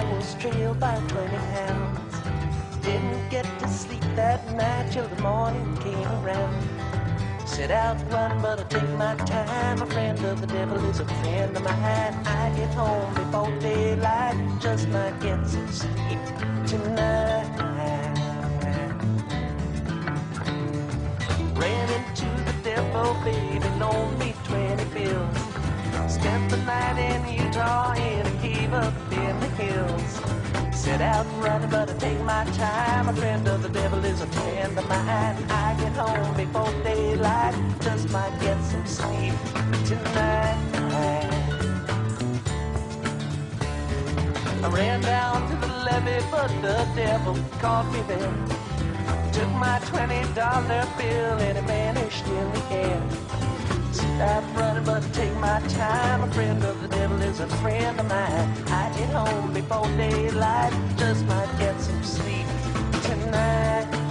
I was trailed by 20 hounds. Didn't get to sleep that night till the morning came around. Set out running, but I take my time. A friend of the devil is a friend of mine. I get home before daylight, just might get some sleep tonight. Ran into the devil, baby, loaned me 20 bills. Spent the night in Utah in a cave up in the hills. Set out running, but I take my time. A friend of the devil is a friend of mine. I get home before daylight, just might get some sleep tonight. I ran down to the levee, but the devil caught me there. Took my $20 bill and it vanished in the air. Stop running, but take my time. A friend of the devil is a friend of mine. I get home before daylight, just might get some sleep tonight.